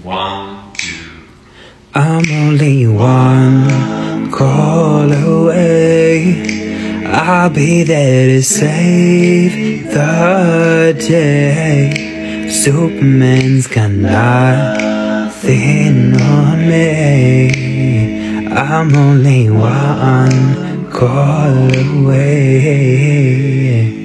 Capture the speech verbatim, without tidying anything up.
One, two. I'm only one call away. I'll be there to save the day. Superman's got nothing on me. I'm only one call away.